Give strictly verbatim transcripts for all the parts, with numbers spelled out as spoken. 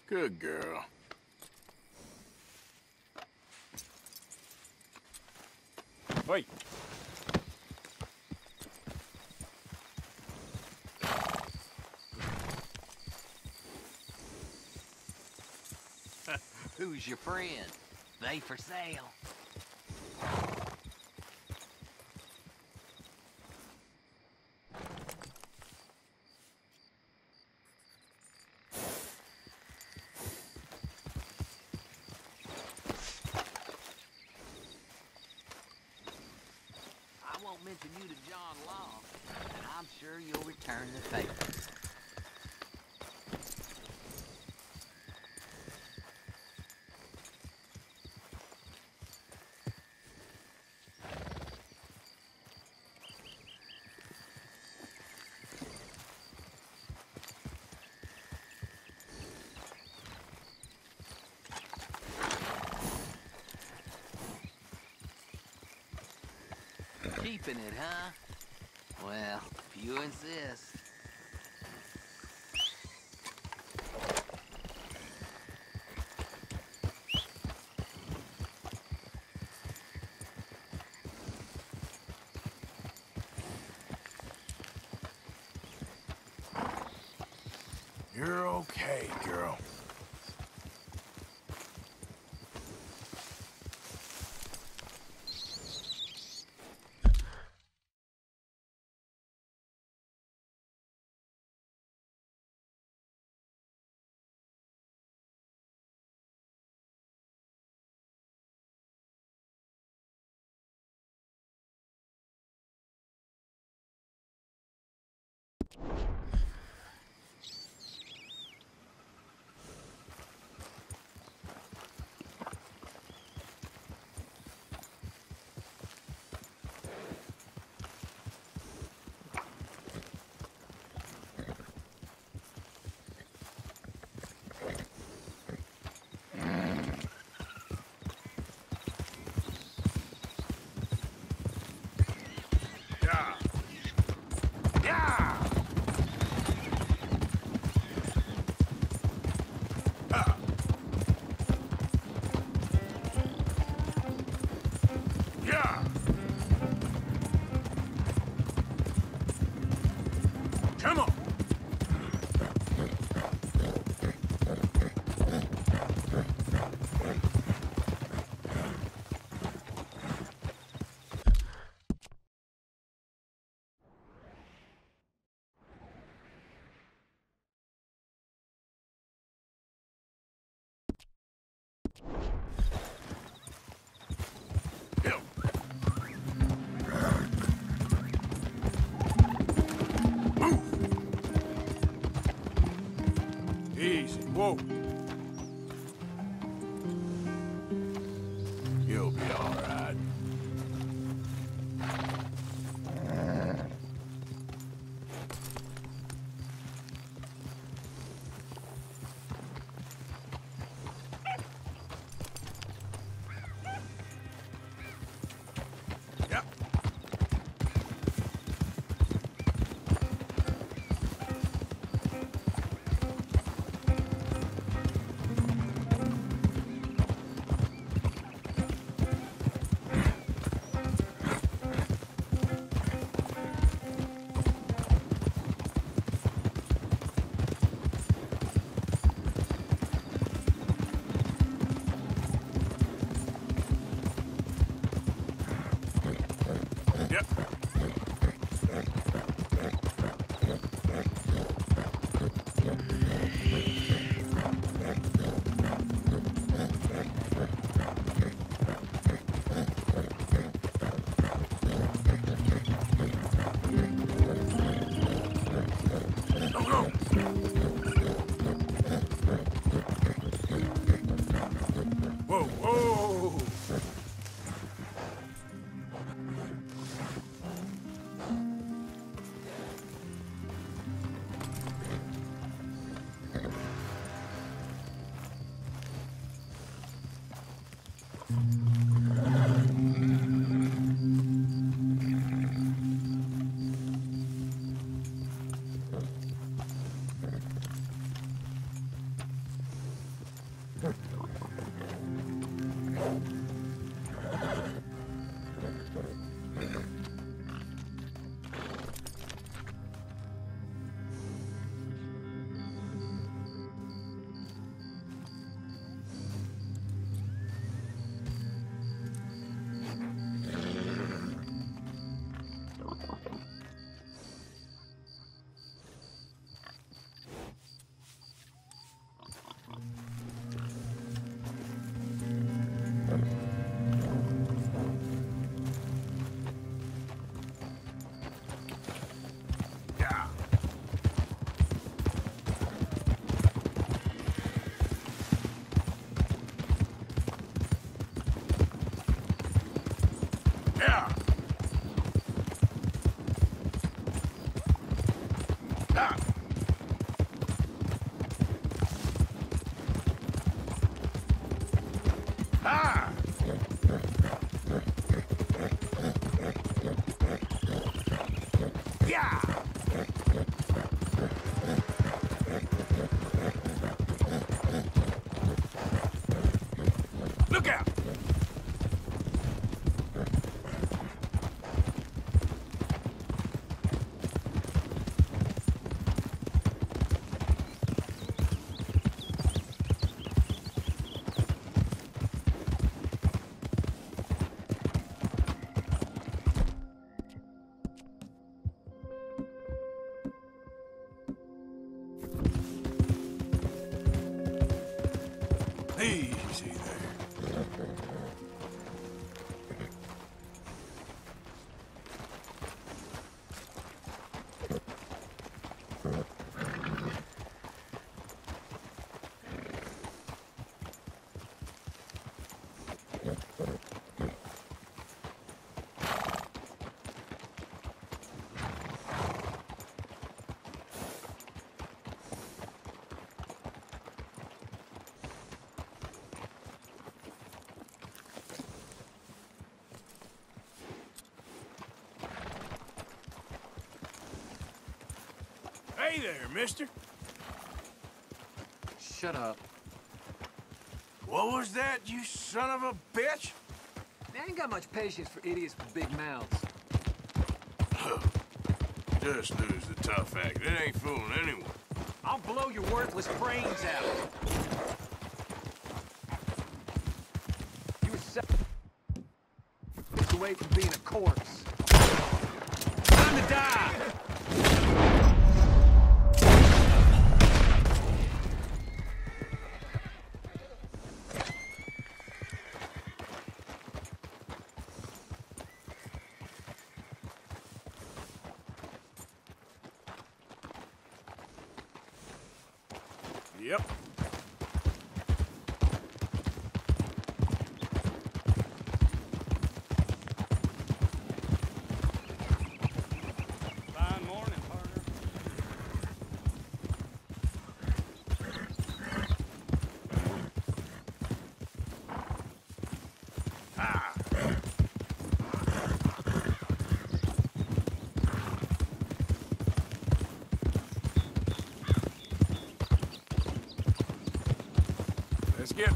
Good girl. Wait. Who's your friend? They for sale. I won't mention you to John Long, and I'm sure you'll return the favor. Keeping it, huh? Well, if you insist. You're okay, girl. Yeah. Yeah. Ah. Yeah. Come on. Easy. Whoa. You'll be all right. Yep. Whoa, whoa! Yeah. Ah. Ah. Yeah. Look out. Easy there. Hey there, mister. Shut up. What was that, you son of a bitch? I ain't got much patience for idiots with big mouths. Just lose the tough act. It ain't fooling anyone. I'll blow your worthless brains out. You were seconds away from being a corpse. Time to die! Yep. Fine morning, partner. Ah. Let's get.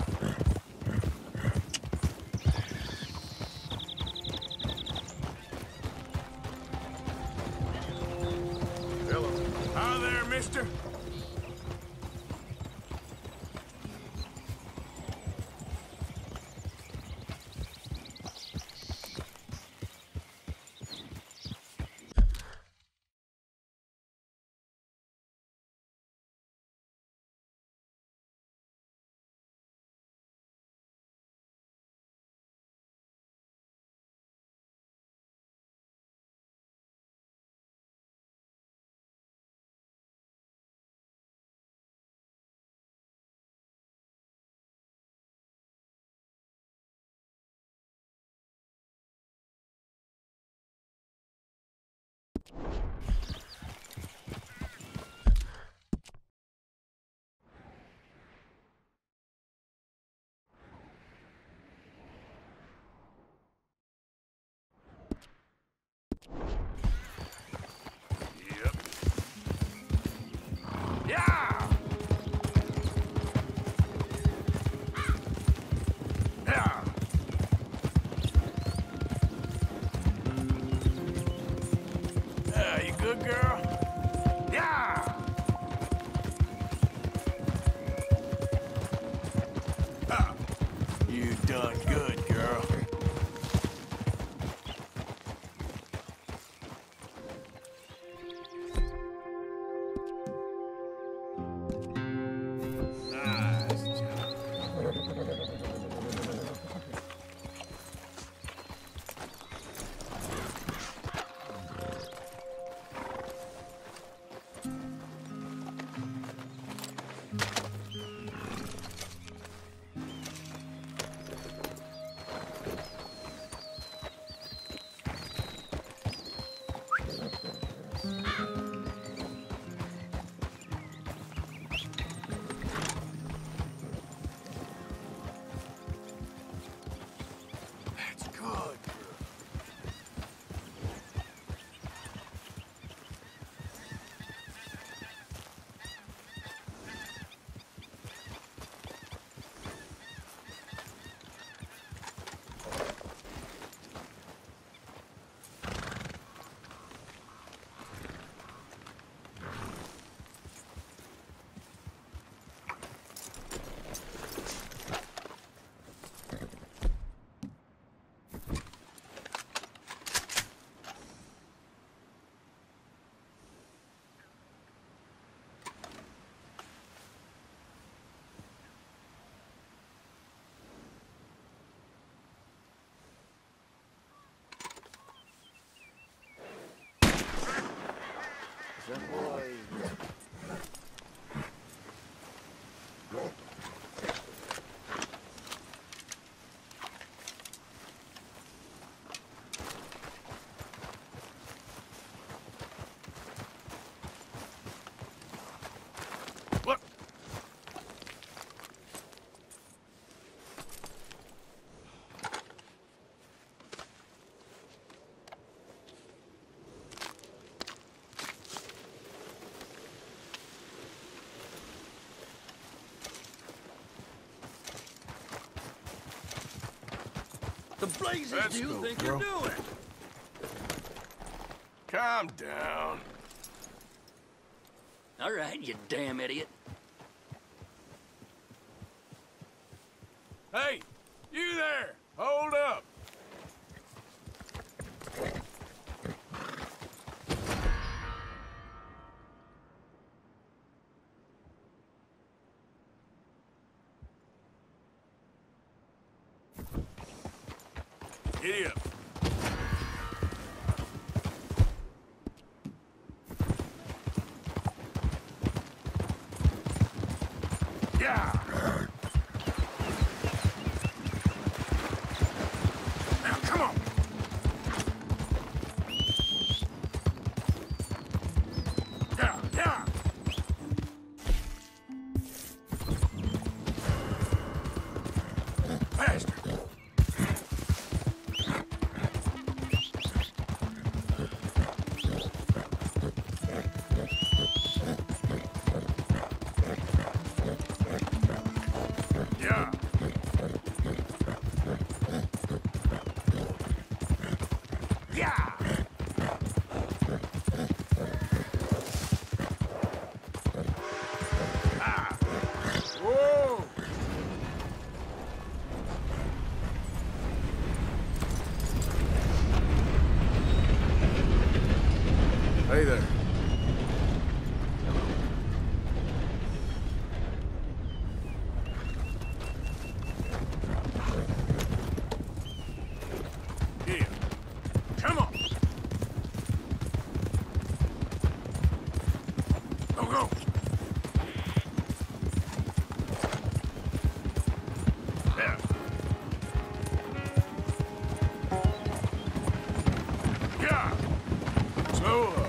Hello. Hi there, mister. Look. The blazes Let's do you go, think bro. you're doing? Calm down. All right, you damn idiot. Hey, you there! Hold up! Giddy up. Yeah! Now, come on! Yeah, yeah! Faster! Yeah! Yeah! Ah! Whoa! Hey there. Yeah. Come on. Go, go. Yeah. Yeah. So, uh,